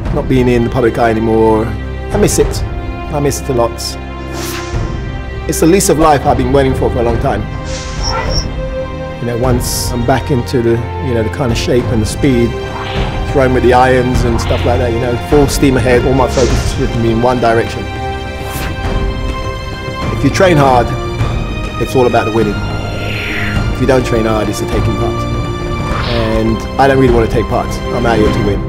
not being in the public eye anymore. I miss it. I miss it a lot. It's the lease of life I've been waiting for a long time. You know, once I'm back into the, you know, the kind of shape and the speed, throwing with the irons and stuff like that, you know, full steam ahead, all my focus should be in one direction. If you train hard, it's all about the winning. If you don't train hard, it's the taking part. And I don't really want to take part. I'm out here to win.